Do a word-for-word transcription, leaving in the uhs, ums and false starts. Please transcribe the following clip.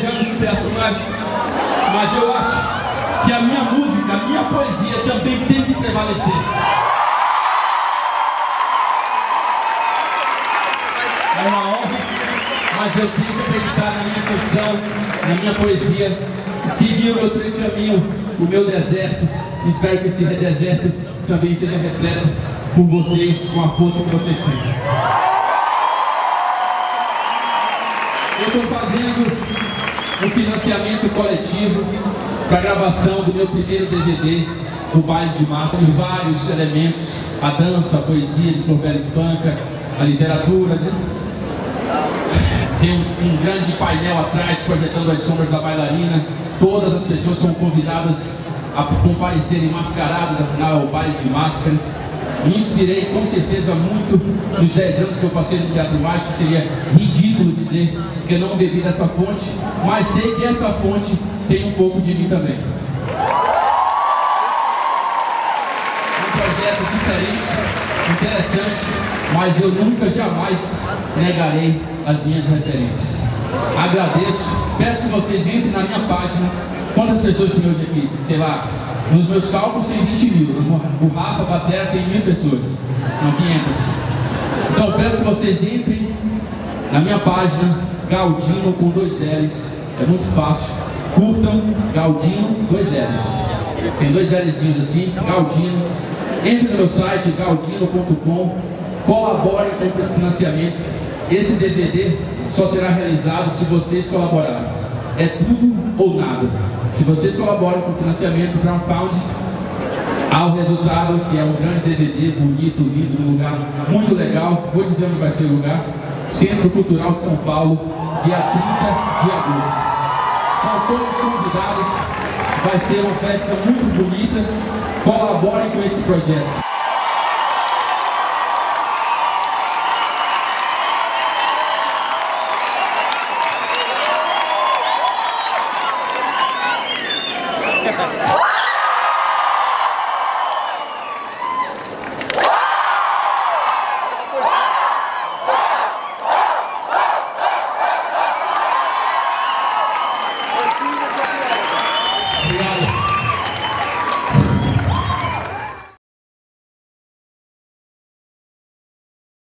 dez anos no Teatro Mágico, mas eu acho que a minha música, a minha poesia também tem que prevalecer. É uma honra, mas eu tenho que acreditar na minha canção, na minha poesia, seguir o meu caminho, o meu deserto. Espero que esse deserto também seja repleto por vocês, com a força que vocês têm. Eu estou fazendo um financiamento coletivo para a gravação do meu primeiro D V D, o Baile de Máscaras, vários elementos, a dança, a poesia de Florbela Espanca, a literatura. Tem um, um grande painel atrás projetando as sombras da bailarina. Todas as pessoas são convidadas a comparecerem mascaradas, afinal é o Baile de Máscaras. Me inspirei com certeza muito nos dez anos que eu passei no Teatro Mágico. Seria ridículo dizer que eu não bebi dessa fonte, mas sei que essa fonte tem um pouco de mim também. Um projeto diferente, interessante, mas eu nunca jamais negarei as minhas referências. Agradeço, peço que vocês entrem na minha página. Quantas pessoas tem hoje aqui? Sei lá, nos meus cálculos tem vinte mil, o Rafa Batera tem mil pessoas, não quinhentas. Então eu peço que vocês entrem na minha página, Galdino com dois L's, é muito fácil. Curtam, Galdino, dois L's. Tem dois Lzinhos assim, Galdino. Entre no meu site, galdino ponto com, colaborem com o financiamento. Esse D V D só será realizado se vocês colaborarem. É tudo ou nada. Se vocês colaboram com o financiamento crowdfunding, há o resultado, que é um grande D V D, bonito, lindo, num lugar muito legal. Vou dizer onde vai ser o lugar: Centro Cultural São Paulo, dia trinta de agosto. Estão todos convidados, vai ser uma festa muito bonita. Colaborem com esse projeto.